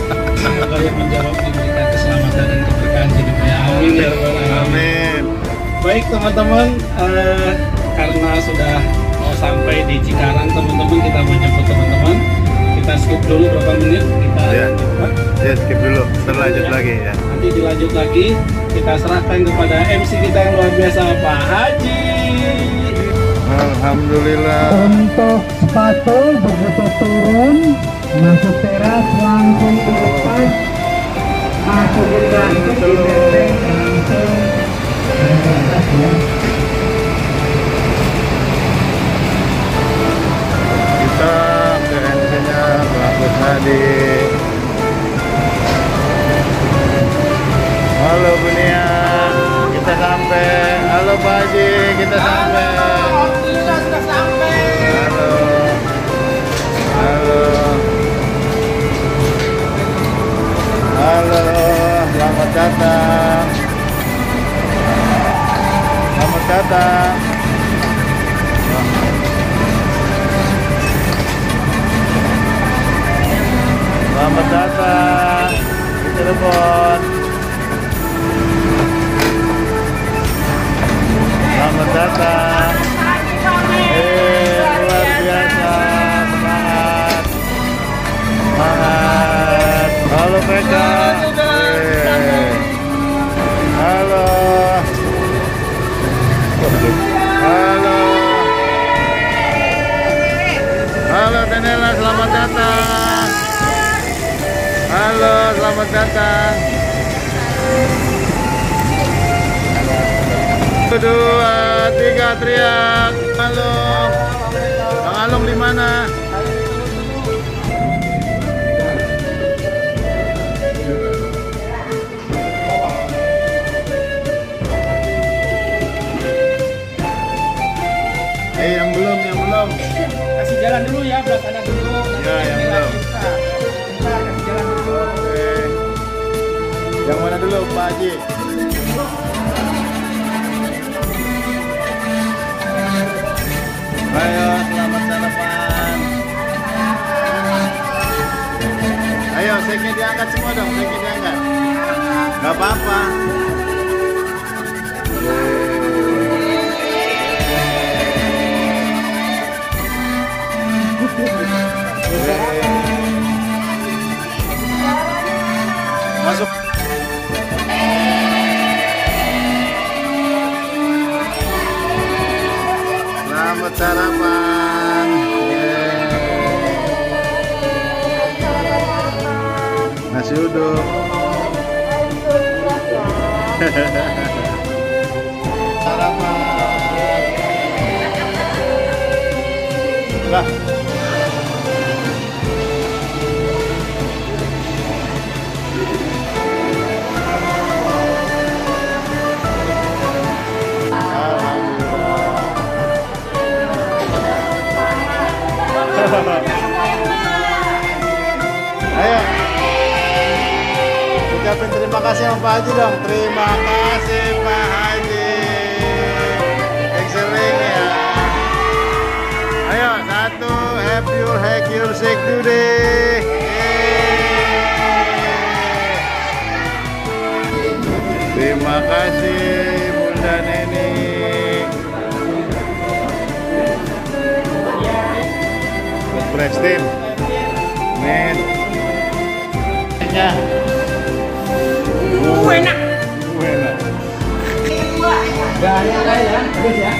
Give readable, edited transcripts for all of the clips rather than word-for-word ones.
Semoga yang menjawab diberikan keselamatan dan keberkahan hidup ya. Amin ya rabbal alamin. Amin. Baik teman-teman, karena sudah mau sampai di Cikarang teman-teman, kita mau jemput teman-teman. Kita skip dulu berapa menit, kita Ya skip dulu, terlanjut lagi ya. Nanti dilanjut lagi, kita serahkan kepada MC kita yang luar biasa, Pak Haji. Alhamdulillah. Untuk sepatu begitu turun masuk teras langsung dilepas, masuk ke plastik di benteng langsung berangkat ya. Kita ke MC-nya Bagus Hadi. Halo Bunia, kita sampai. Halo Pak Haji, kita sampai. Alhamdulillah sudah sampai. Halo. Halo. Halo, selamat datang. Selamat datang. Selamat datang di Cirebon. Selamat datang. Luar biasa, semangat, semangat. Halo Peka. Halo. Halo. Halo Tenela, selamat datang. Halo, selamat datang. 1, 2, 3 teriak. Halo. Bang Alung di mana? Yang belum, yang belum. Kasih jalan dulu ya, belah kanan dulu. Ya, yang belum. Bentar, kasih jalan dulu. Oke. Yang mana dulu, Pak Haji? Ayo, selamat sarapan. Ayo, seknya diangkat semua dong, seknya diangkat. Gak apa-apa. Masuk. Selamat sarapan. Nasi uduk. Sarapan. Lah. Ayo, ucapin terima kasih sama Pak Haji dong. Terima kasih Pak Haji. Excellent ya. Ayo, 1, hack your shake today. Terima kasih Bunda Neni. Prestin, men, enak, Enak. enak. Banyak ya, bagus ya.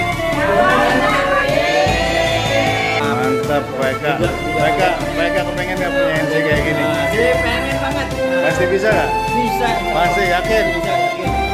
Mantap, mereka kepengen nggak punya MC kayak gini? Pengen banget. Pasti bisa nggak? Bisa. Pasti yakin. Bisa, yakin.